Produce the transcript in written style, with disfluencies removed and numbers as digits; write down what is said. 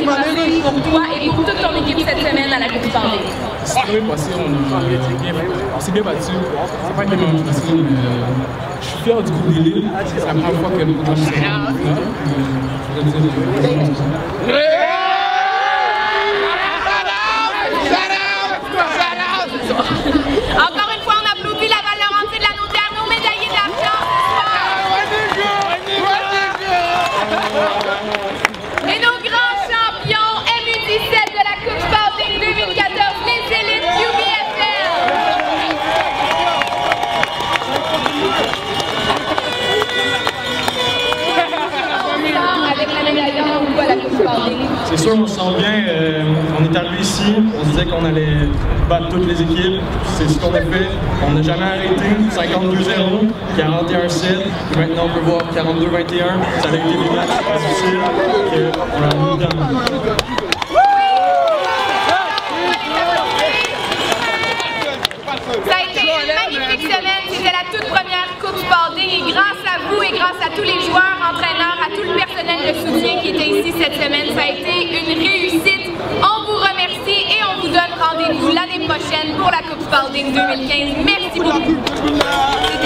passé pour toi et pour toute ton équipe cette semaine à la Coupe Spalding? C'est très bien passé, on s'est bien battu. C'est pas une game facile, mais je suis fier du groupe d'élite. C'est la première fois que nous avons fait ça. Encore une fois, on applaudit la Val-Laurentide, la Naudière, nos médaillés d'argent et nos grands champions MU17 de la Coupe Spalding 2014, les élites UBFL. Avec la médaille d'or ou à la Coupe Spalding? C'est sûr, on se sent bien. On est arrivé ici, on se disait qu'on allait battre toutes les équipes. C'est ce qu'on a fait. On n'a jamais arrêté. 52-0, 41-7. Maintenant, on peut voir 42-21. Ça a été des matchs difficiles. On a mis dans... Ça a été une magnifique semaine, c'était la toute première Coupe Spalding et grâce à vous et grâce à tous les joueurs, entraîneurs, à tout le personnel de soutien qui était ici cette semaine, ça a été une réussite. On vous remercie et on vous donne rendez-vous l'année prochaine pour la Coupe Spalding 2015. Merci beaucoup.